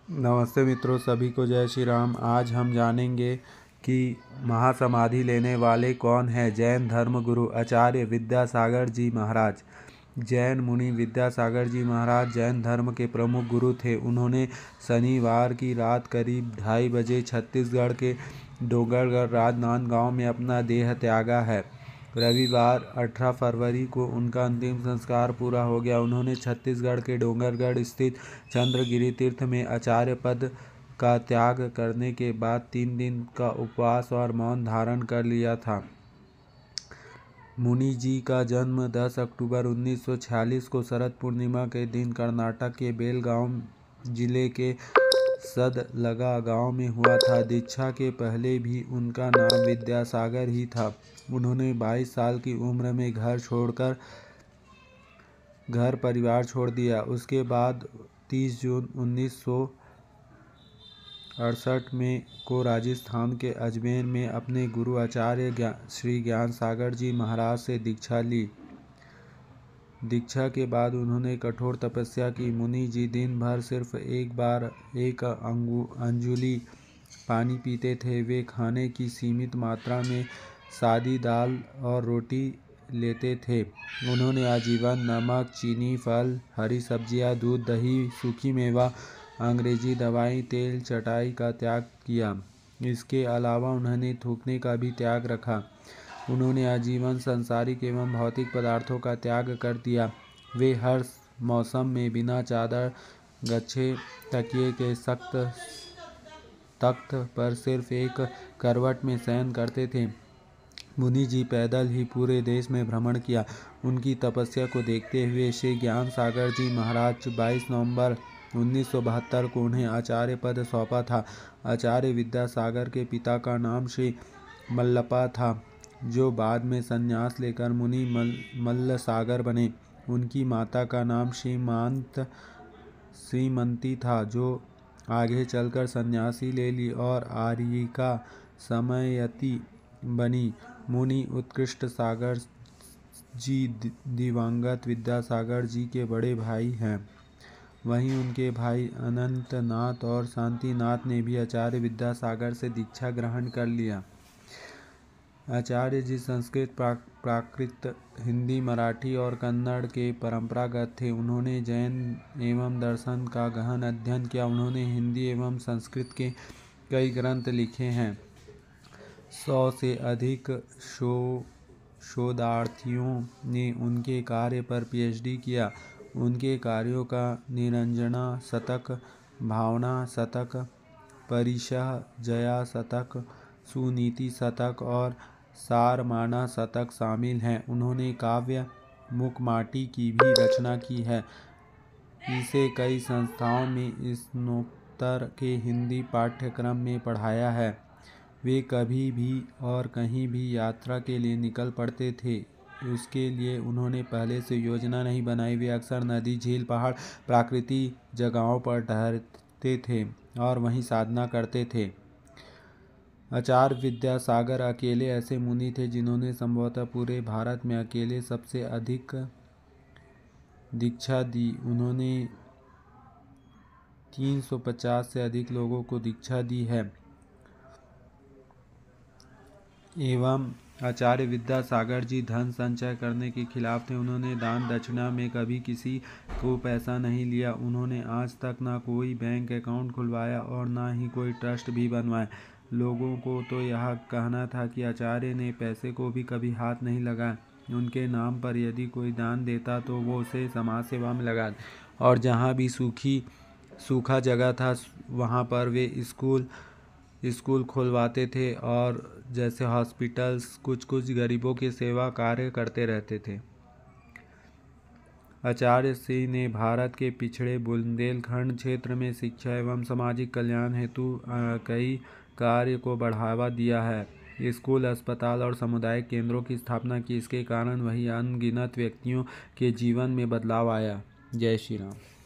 नमस्ते मित्रों, सभी को जय श्री राम। आज हम जानेंगे कि महासमाधि लेने वाले कौन हैं। जैन धर्म गुरु आचार्य विद्यासागर जी महाराज। जैन मुनि विद्यासागर जी महाराज जैन धर्म के प्रमुख गुरु थे। उन्होंने शनिवार की रात करीब 2:30 बजे छत्तीसगढ़ के डोंगरगढ़ राजनांदगांव में अपना देह त्यागा है। रविवार 18 फरवरी को उनका अंतिम संस्कार पूरा हो गया। उन्होंने छत्तीसगढ़ के डोंगरगढ़ स्थित चंद्रगिरी तीर्थ में आचार्य पद का त्याग करने के बाद 3 दिन का उपवास और मौन धारण कर लिया था। मुनि जी का जन्म 10 अक्टूबर 1946 को शरद पूर्णिमा के दिन कर्नाटक के बेलगांव जिले के सदलगा गांव में हुआ था। दीक्षा के पहले भी उनका नाम विद्यासागर ही था। उन्होंने 22 साल की उम्र में घर परिवार छोड़ दिया। उसके बाद 30 जून 1968 में को राजस्थान के अजमेर में अपने गुरु आचार्य श्री ज्ञान सागर जी महाराज से दीक्षा ली। दीक्षा के बाद उन्होंने कठोर तपस्या की। मुनि जी दिन भर सिर्फ एक अंजुली पानी पीते थे। वे खाने की सीमित मात्रा में सादी दाल और रोटी लेते थे। उन्होंने आजीवन नमक, चीनी, फल, हरी सब्जियां, दूध, दही, सूखी मेवा, अंग्रेजी दवाई, तेल, चटाई का त्याग किया। इसके अलावा उन्होंने थूकने का भी त्याग रखा। उन्होंने आजीवन सांसारिक एवं भौतिक पदार्थों का त्याग कर दिया। वे हर मौसम में बिना चादर, गच्छे, तकिए के सख्त तख्त पर सिर्फ एक करवट में शयन करते थे। मुनि जी पैदल ही पूरे देश में भ्रमण किया। उनकी तपस्या को देखते हुए श्री ज्ञान सागर जी महाराज 22 नवंबर 1972 को उन्हें आचार्य पद सौंपा था। आचार्य विद्यासागर के पिता का नाम श्री मल्लप्पा था, जो बाद में संन्यास लेकर मुनि मल्लसागर बने। उनकी माता का नाम श्रीमंती था, जो आगे चलकर सन्यासी ले ली और आर्यिका समयती बनी। मुनि उत्कृष्ट सागर जी दिवंगत विद्यासागर जी के बड़े भाई हैं। वहीं उनके भाई अनंतनाथ और शांतिनाथ ने भी आचार्य विद्यासागर से दीक्षा ग्रहण कर लिया। आचार्य जी संस्कृत, प्राकृत, हिंदी, मराठी और कन्नड़ के परंपरागत थे। उन्होंने जैन एवं दर्शन का गहन अध्ययन किया। उन्होंने हिंदी एवं संस्कृत के कई ग्रंथ लिखे हैं। 100 से अधिक शोधार्थियों ने उनके कार्य पर PhD किया। उनके कार्यों का निरंजना शतक, भावना शतक, परिशः शतक, सुनीति शतक और सारमाना शतक शामिल हैं। उन्होंने काव्य मुकमाटी की भी रचना की है। इसे कई संस्थाओं में स्नातकोत्तर के हिंदी पाठ्यक्रम में पढ़ाया है। वे कभी भी और कहीं भी यात्रा के लिए निकल पड़ते थे। उसके लिए उन्होंने पहले से योजना नहीं बनाई। वे अक्सर नदी, झील, पहाड़, प्राकृतिक जगहों पर ठहरते थे और वहीं साधना करते थे। आचार्य विद्यासागर अकेले ऐसे मुनि थे जिन्होंने संभवतः पूरे भारत में अकेले सबसे अधिक दीक्षा दी। उन्होंने 350 से अधिक लोगों को दीक्षा दी है। एवं आचार्य विद्यासागर जी धन संचय करने के खिलाफ थे। उन्होंने दान दक्षिणा में कभी किसी को पैसा नहीं लिया। उन्होंने आज तक ना कोई बैंक अकाउंट खुलवाया और ना ही कोई ट्रस्ट भी बनवाया। लोगों को तो यह कहना था कि आचार्य ने पैसे को भी कभी हाथ नहीं लगाया। उनके नाम पर यदि कोई दान देता तो वो उसे समाज सेवा में लगा और जहाँ भी सूखा जगह था वहाँ पर वे स्कूल खुलवाते थे और जैसे हॉस्पिटल्स, कुछ गरीबों की सेवा कार्य करते रहते थे। आचार्य श्री ने भारत के पिछड़े बुंदेलखंड क्षेत्र में शिक्षा एवं सामाजिक कल्याण हेतु कई कार्य को बढ़ावा दिया है। स्कूल, अस्पताल और सामुदायिक केंद्रों की स्थापना की। इसके कारण वही अनगिनत व्यक्तियों के जीवन में बदलाव आया। जय श्री राम।